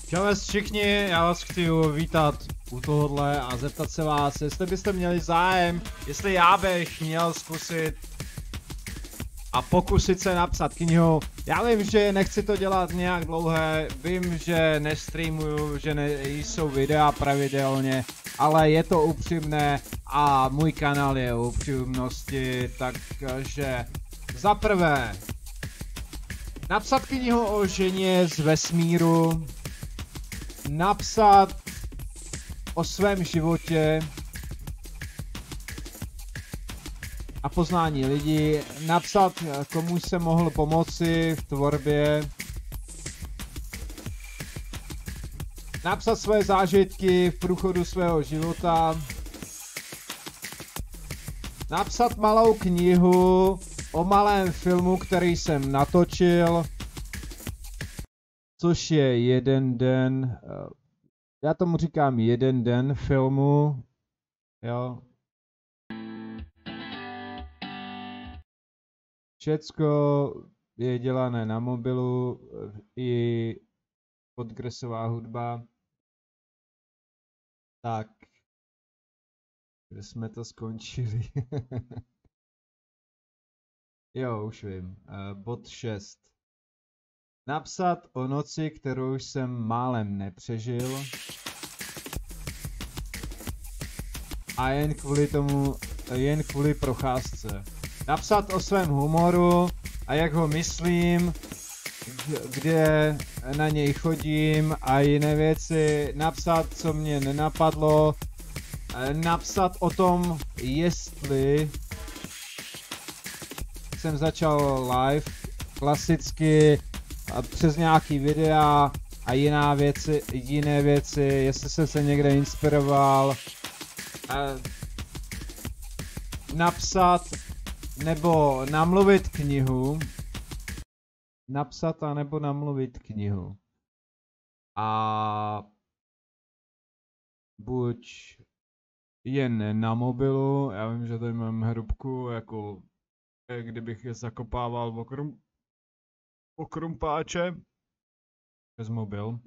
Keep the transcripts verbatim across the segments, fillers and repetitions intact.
Čau vás všichni, já vás chci vítat u tohohle a zeptat se vás, jestli byste měli zájem, jestli já bych měl zkusit a pokusit se napsat knihu. Já vím, že nechci to dělat nějak dlouhé, vím, že nestreamuju, že nejsou videa pravidelně, ale je to upřímné a můj kanál je o upřímnosti, takže za prvé napsat knihu o ženě z vesmíru, napsat o svém životě a poznání lidí, napsat, komu jsem mohl pomoci v tvorbě, napsat své zážitky v průchodu svého života, napsat malou knihu o malém filmu, který jsem natočil, což je jeden den, já tomu říkám jeden den filmu, jo. Všecko je dělané na mobilu, i podkresová hudba. Tak, kde jsme to skončili? Jo, už vím. Uh, bod šest. Napsat o noci, kterou jsem málem nepřežil. A jen kvůli tomu, jen kvůli procházce. Napsat o svém humoru a jak ho myslím, kde na něj chodím a jiné věci. Napsat, co mě nenapadlo. Napsat o tom, jestli jsem začal live klasicky přes nějaký videa a jiná věci, jiné věci, jestli jsem se někde inspiroval. Napsat nebo namluvit knihu. Napsat a nebo namluvit knihu. A buď jen na mobilu, já vím, že tady mám hrubku, jako kdybych je zakopával okrum, okrumpáče přes mobil.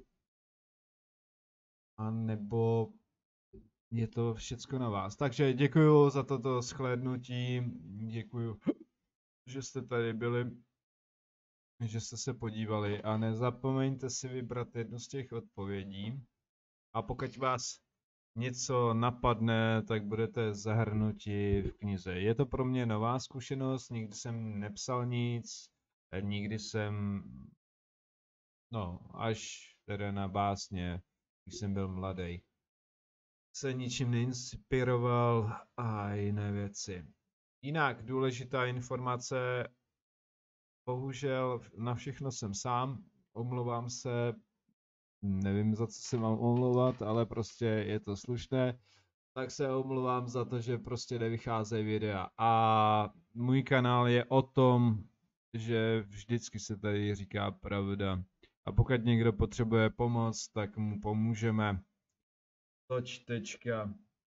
A nebo je to všecko na vás. Takže děkuju za toto shlédnutí, děkuju, že jste tady byli, že jste se podívali a nezapomeňte si vybrat jednu z těch odpovědí. A pokud vás něco napadne, tak budete zahrnuti v knize. Je to pro mě nová zkušenost, nikdy jsem nepsal nic, nikdy jsem, no, až teda na básně, když jsem byl mladý, se ničím neinspiroval a jiné věci. Jinak důležitá informace, bohužel na všechno jsem sám, omlouvám se, nevím, za co se mám omlouvat, ale prostě je to slušné, tak se omlouvám za to, že prostě nevycházejí videa. A můj kanál je o tom, že vždycky se tady říká pravda. A pokud někdo potřebuje pomoc, tak mu pomůžeme. Toč tečka.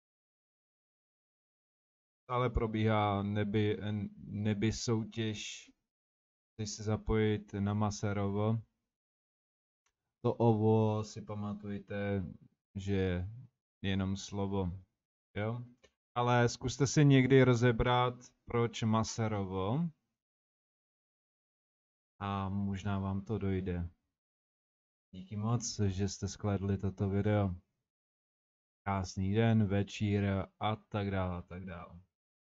Ale probíhá neby, neby soutěž. Chceš se zapojit na Masarovo. To ovo si pamatujte, že je jenom slovo. Jo? Ale zkuste si někdy rozebrat, proč Masarovo. A možná vám to dojde. Díky moc, že jste shlédli toto video. Krásný den, večír a tak dále, a tak dále.